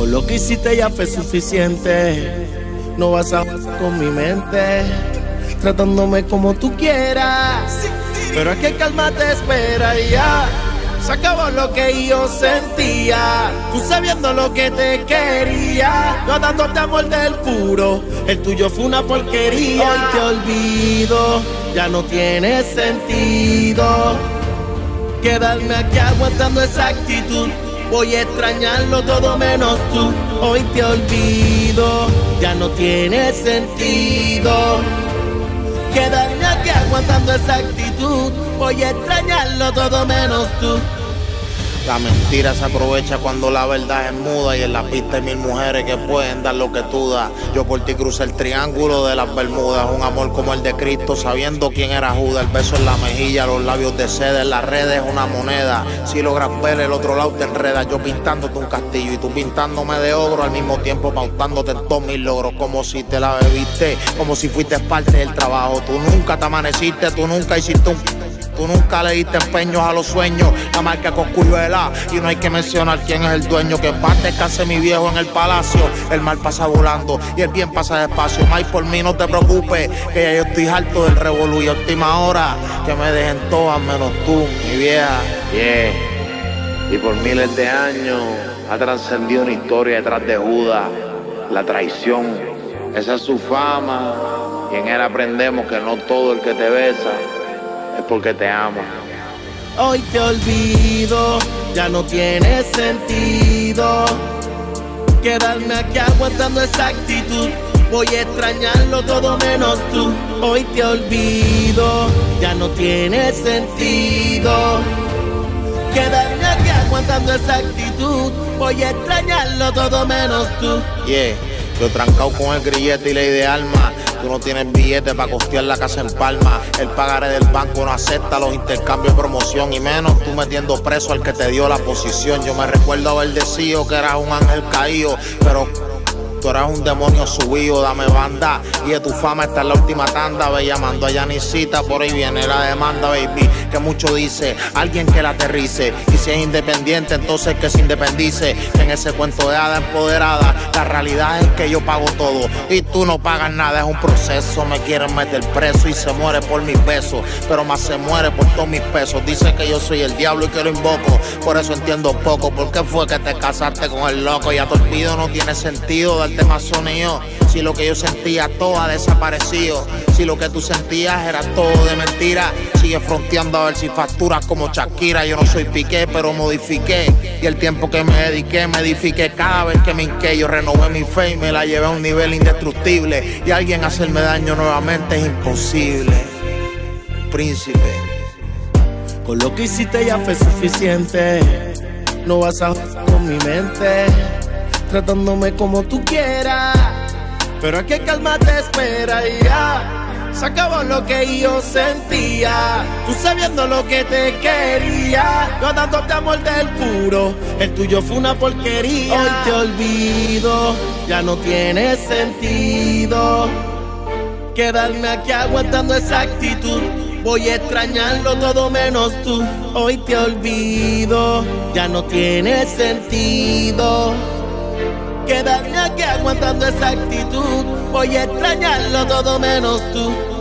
Con lo que hiciste ya fue suficiente. No vas a con mi mente, tratándome como tú quieras. Pero es que calma te espera y ya. Se acabó lo que yo sentía, tú sabiendo lo que te quería. Yo dándote amor del puro, el tuyo fue una porquería. Hoy te olvido, ya no tiene sentido quedarme aquí aguantando esa actitud. Voy a extrañarlo todo menos tú. Hoy te olvido, ya no tiene sentido quedarme aquí aguantando esa actitud. Voy a extrañarlo todo menos tú. La mentira se aprovecha cuando la verdad es muda, y en la pista hay mil mujeres que pueden dar lo que tú das. Yo por ti crucé el triángulo de las Bermudas, un amor como el de Cristo, sabiendo quién era Judas. El beso en la mejilla, los labios de seda, en las redes una moneda. Si logras ver el otro lado te enredas, yo pintándote un castillo y tú pintándome de ogro, al mismo tiempo pautándote en todos mis logros. Como si te la bebiste, como si fuiste parte del trabajo. Tú nunca te amaneciste, tú nunca hiciste Tú nunca le diste empeños a los sueños, la marca Cosculluela, y no hay que mencionar quién es el dueño. Que en paz descanse mi viejo en el palacio. El mal pasa volando y el bien pasa despacio. May, por mí no te preocupes, que ya yo estoy harto del revolú. Y a última hora que me dejen todas menos tú, mi vieja. Y por miles de años ha trascendido una historia detrás de Judas, la traición. Esa es su fama, y en él aprendemos que no todo el que te besa es porque te amo. Hoy te olvido, ya no tiene sentido quedarme aquí aguantando esa actitud. Voy a extrañarlo todo menos tú. Hoy te olvido, ya no tiene sentido quedarme aquí aguantando esa actitud. Voy a extrañarlo todo menos tú. Yo trancado con el grillete y ley de alma. Tú no tienes billete para costear la casa en Palma. El pagaré del banco no acepta los intercambios de promoción, y menos tú metiendo preso al que te dio la posición. Yo me recuerdo haber decidido que eras un ángel caído, pero tú eras un demonio subido. Dame banda, y de tu fama está en la última tanda. Ve llamando a Yanisita, por ahí viene la demanda, baby. Que mucho dice, alguien que la aterrice. Y si es independiente, entonces que se independice. Que en ese cuento de hada empoderada, la realidad es que yo pago todo y tú no pagas nada. Es un proceso, me quieren meter preso y se muere por mis besos, pero más se muere por todos mis pesos. Dice que yo soy el diablo y que lo invoco, por eso entiendo poco. ¿Por qué fue que te casaste con el loco? Ya te olvido, no tiene sentido darte más sonido. Si lo que yo sentía todo ha desaparecido, si lo que tú sentías era todo de mentira, sigue fronteando a ver si facturas como Shakira. Yo no soy Piqué, pero modifiqué, y el tiempo que me dediqué me edifiqué. Cada vez que me hinqué yo renové mi fe y me la llevé a un nivel indestructible, y alguien hacerme daño nuevamente es imposible. Príncipe. Con lo que hiciste ya fue suficiente. No vas a con mi mente, tratándome como tú quieras. Pero es que calma te espera y ya. Se acabó lo que yo sentía, tú sabiendo lo que te quería. Yo dándote amor del puro, el tuyo fue una porquería. Hoy te olvido, ya no tiene sentido quedarme aquí aguantando esa actitud. Voy a extrañarlo todo menos tú. Hoy te olvido, ya no tiene sentido quedarme aquí aguantando esa actitud. Voy a extrañarlo todo menos tú.